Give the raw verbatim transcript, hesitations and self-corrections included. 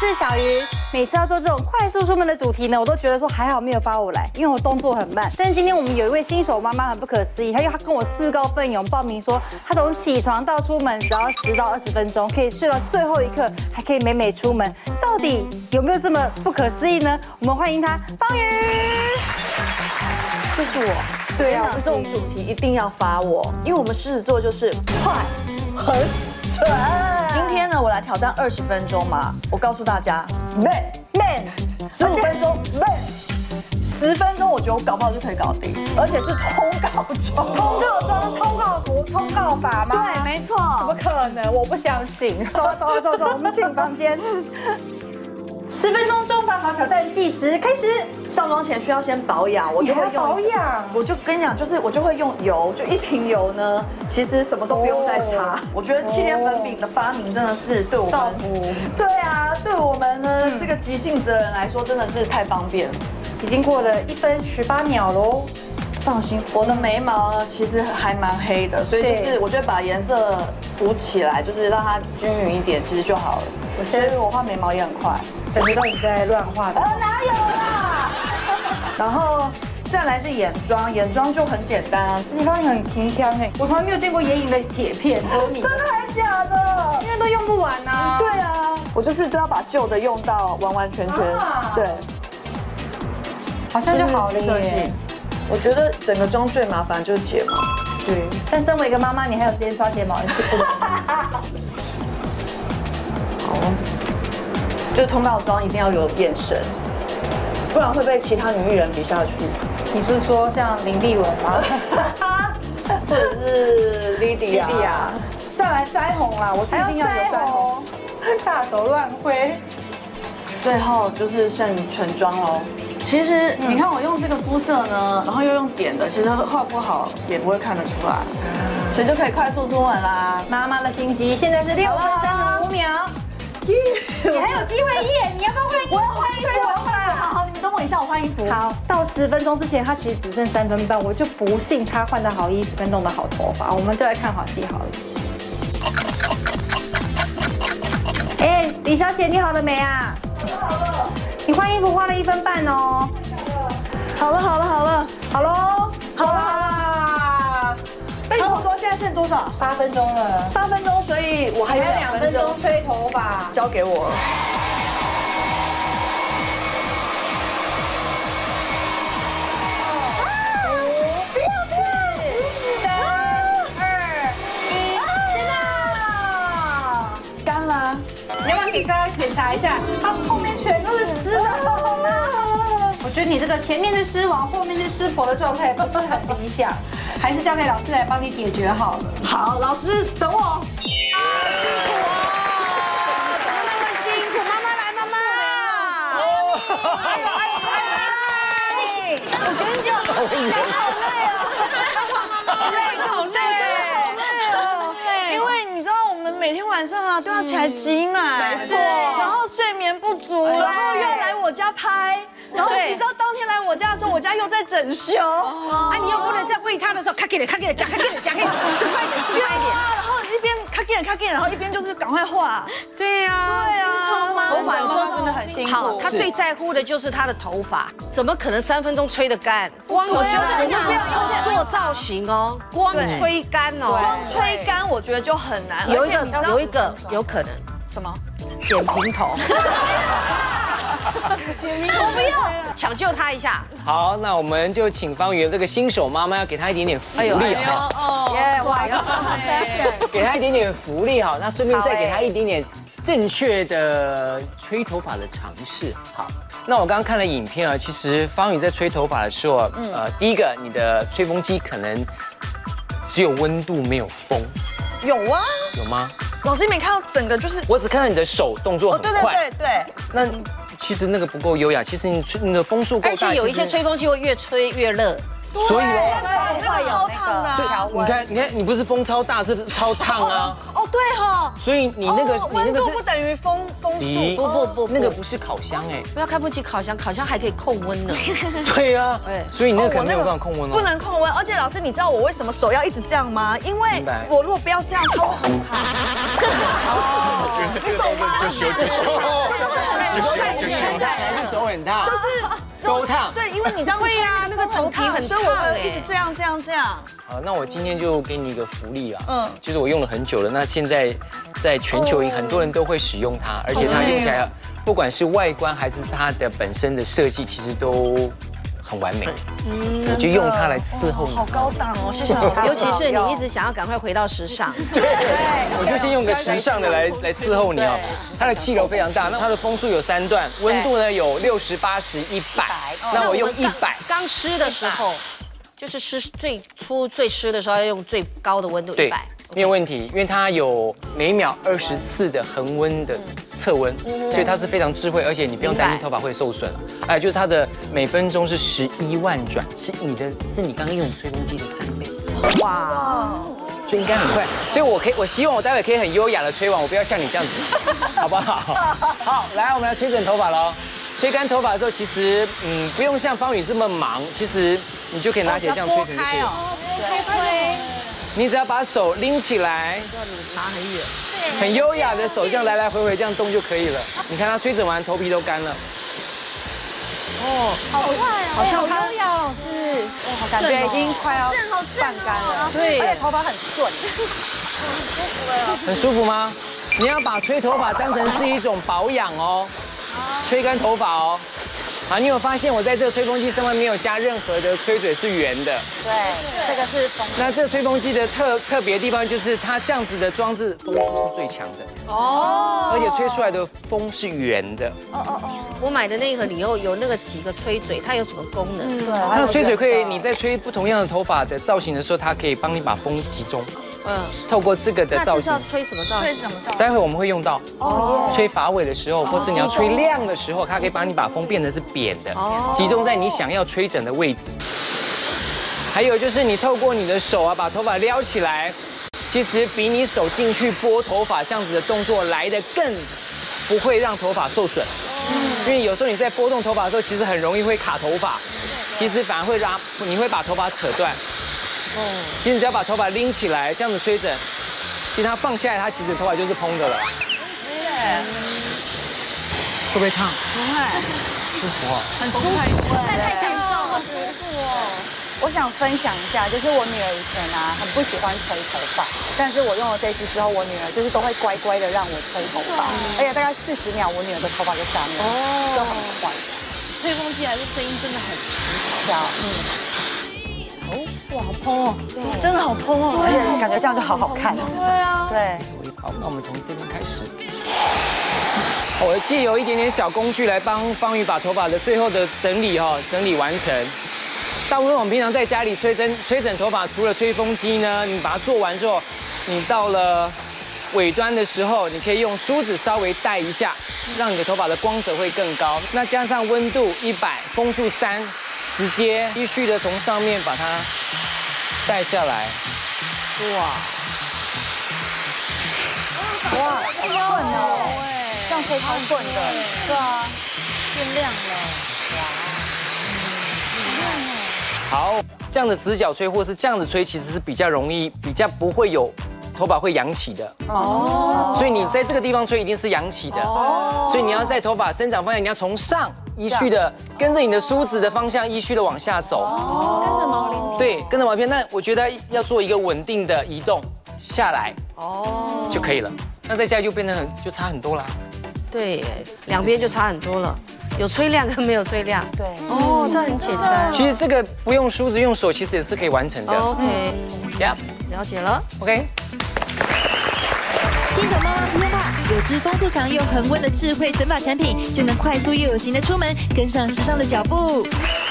是小鱼。每次要做这种快速出门的主题呢，我都觉得说还好没有发我来，因为我动作很慢。但是今天我们有一位新手妈妈很不可思议，她因为她跟我自告奋勇报名说，她从起床到出门只要十到二十分钟，可以睡到最后一刻，还可以美美出门。到底有没有这么不可思议呢？我们欢迎她，方瑜。 就是我。对啊，这种主题一定要发我，因为我们狮子座就是快、很准。今天呢，我来挑战二十分钟嘛，我告诉大家，慢慢，十五分钟慢，十分钟，我觉得我搞不好就可以搞定，而且是通告装， 通告装、通告图、通告法吗？ 对，没错。 怎么可能？我不相信。走了走了走走，我们进房间。十分钟中法好挑战计时开始。 上妆前需要先保养，我就会用保养。 我就跟你讲，就是我就会用油，就一瓶油呢，其实什么都不用再擦。我觉得气垫粉饼的发明真的是对我们，对啊，对我们呢这个急性子的人来说，真的是太方便了。 已经过了一分十八秒喽。 放心，我的眉毛呢其实还蛮黑的，所以就是我觉得把颜色补起来，就是让它均匀一点，其实就好了。所以我画眉毛也很快。 感觉到你在乱画的。 呃，哪有啦？然后再来是眼妆，眼妆就很简单。 你发现很轻香哎，我从来没有见过眼影的铁片，只有你。 真的还假的？ 因为都用不完呐。 对啊，我就是都要把旧的用到完完全全。对， 好像就好了耶。 我觉得整个妆最麻烦就是睫毛。 对，但身为一个妈妈，你还有时间刷睫毛，也是不容易。 好，就是通告妆一定要有眼神，不然会被其他女艺人比下去。 你是说像林丽文吗？ 或者是 Lydia？ 再来腮红啦，我是一定要有腮红， 大手乱挥。 最后就是剩全妆喽。其实你看我用这个肤色呢，然后又用点的，其实画不好也不会看得出来，所以就可以快速出门啦。 妈妈的心机，现在是六分三十五秒。你还有机会耶！你要不要换衣服？我要换衣服，我要换衣服。 好好，你们等我一下，我换衣服。 好，到十分钟之前，他其实只剩三分半，我就不信他换的好衣服跟弄的好头发。我们就来看好戏好了。哎，李小姐，你好了没啊？ 好了。 你换衣服花了一分半哦。 好了，好了，好了， 好喽， 好了，好了。差不多，现在剩多少？ 八分钟了。 八分钟，所以我还有两分钟吹头发。 交给我。 你要不要给大家检查一下？它后面全都是湿的。我觉得你这个前面是湿王，后面是湿婆的状态不是很理想，还是交给老师来帮你解决好了。 好，老师等我。啊， 辛苦哦！怎么那么辛苦？妈妈来，妈妈。哦。哎呦哎呦哎呦！我跟你讲，好累啊！好累，好累。 每天晚上啊都要起来挤奶， 没错， 然后睡眠不足，然后又来我家拍，然后你知道当天来我家的时候，我家又在整修， 啊，你又不能在喂他的时候，咔给点，咔给点，讲，咔给点，讲，吃快一点，吃快一点， 然后一边咔给点，咔给点，然后一边就是赶快画， 对呀， 对啊， 头发说真的很辛苦。 好，他最在乎的就是他的头发，怎么可能三分钟吹得干？ 光我觉得我们不要用做造型哦，光吹干哦， 光吹干我觉得就很难， 有一个。有一个有可能什么？ 剪平头。 剪平头不要， 抢救他一下。 好，那我们就请方瑜这个新手妈妈要给她一点点福利哈。 哦，耶，哇， 给她一点点福利哈，那顺便再给她一点点正确的吹头发的尝试。好，那我刚刚看了影片啊，其实方瑜在吹头发的时候，呃，第一个你的吹风机可能只有温度没有风。 有啊。 有吗？ 老师，你没看到整个就是？ 我只看到你的手动作很快。 对对对对。 那其实那个不够优雅，其实你吹你的风速够大。 而且有一些吹风机会越吹越热。 所以哦， 那个超烫的。 你看，你看，你不是风超大，是超烫啊。 哦，对哈。 所以你那个，你那个是温度不等于风风速。 不不不， 那个不是烤箱哎， 不要看不起烤箱，烤箱还可以控温呢。 对啊，所以你那个可能没有办法控温哦。 不能控温，而且老师，你知道我为什么手要一直这样吗？因为我如果不要这样，它会很烫。你懂吗？ 就修就修，就修就修， 还是手很烫， 就是都烫。 对，因为你这样会啊，那个头皮很所以我烫会一直这样这样这样。 好，那我今天就给你一个福利啊， 嗯嗯，就是我用了很久了，那现在在全球很多人都会使用它，而且它用起来，不管是外观还是它的本身的设计，其实都很完美。嗯，就用它来伺候你。 好高档哦，谢谢老师。 尤其是你一直想要赶快回到时尚。 对，我就先用个时尚的来来伺候你哦。它的气流非常大，那它的风速有三段，温度呢有六十、八十、一百。那我用一百。 刚湿的时候，就是湿最初最湿的时候要用最高的温度一百。 没有问题，因为它有每秒二十次的恒温的测温，所以它是非常智慧，而且你不用担心头发会受损。还有就是它的每分钟是十一万转，是你的，是你刚刚用吹风机的三倍。哇，所以应该很快。所以我可以，我希望我待会可以很优雅的吹完，我不要像你这样子，好不好？好，来，我们来吹整头发喽。吹干头发的时候，其实嗯不用像方宇这么忙，其实你就可以拿起来这样吹成就可以了。 吹吹。 你只要把手拎起来， 拿很远， 很优雅的手这样来来回回这样动就可以了。你看它吹整完，头皮都干了。 哦，好快哦，好像好优雅哦，是，哦，感觉已经快要半干了，对，而且头发很顺， 很舒服吗？你要把吹头发当成是一种保养哦，吹干头发哦。好，你有发现我在这个吹风机上面没有加任何的吹嘴，是圆的。 对，这个是风。 那这个吹风机的特特别地方就是它这样子的装置风速是最强的哦，而且吹出来的风是圆的。 哦哦哦，我买的那个里头有那个几个吹嘴，它有什么功能？ 对， 它的吹嘴可以你在吹不同样的头发的造型的时候，它可以帮你把风集中。嗯，透过这个的造型， 那吹什么造型？吹什么造型？ 待会我们会用到。哦，吹发尾的时候，或是你要吹亮的时候，它可以帮你把风变得是扁的，集中在你想要吹整的位置。还有就是你透过你的手啊，把头发撩起来，其实比你手进去拨头发这样子的动作来得更不会让头发受损。因为有时候你在拨动头发的时候，其实很容易会卡头发，其实反而会让你会把头发扯断。哦，其实你只要把头发拎起来，这样子吹整，其实它放下来，它其实头发就是蓬的了。会不会烫？ 不会， 舒服哦， 很舒服， 太太感受，好舒服哦。我想分享一下，就是我女儿以前啊很不喜欢吹头发，但是我用了这支之后，我女儿就是都会乖乖的让我吹头发，而且大概四十秒，我女儿的头发就下面了，就很快。 吹风机还是声音真的很奇妙，嗯。 哇，好蓬哦，真的好蓬哦， 而且感觉这样就好好看。 对啊， 对。 好，那我们从这边开始。我借由一点点小工具来帮方宇把头发的最后的整理哈，整理完成。大部分我们平常在家里吹整吹整头发，除了吹风机呢，你把它做完之后，你到了尾端的时候，你可以用梳子稍微带一下，让你的头发的光泽会更高。那加上温度一百，风速三。直接继续的从上面把它带下来， 哇，哇，好顺哦，这样吹超顺的，对啊，变亮了，哇， 好，这样的直角吹或是这样子吹，其实是比较容易，比较不会有头发会扬起的哦，所以你在这个地方吹一定是扬起的哦，所以你要在头发生长方向，你要从上。依序的跟着你的梳子的方向依序的往下走， 哦，跟着毛鳞， 对，跟着毛片。那我觉得要做一个稳定的移动下来，哦，就可以了。那在家就变得很就差很多啦。 对，两边就差很多了，有吹亮跟没有吹亮。对，哦，这很简单。 其实这个不用梳子，用手其实也是可以完成的。 OK， Yep， 了解了。 OK。 新手妈妈不用怕，有支风速强又恒温的智慧整发产品，就能快速又有型的出门，跟上时尚的脚步。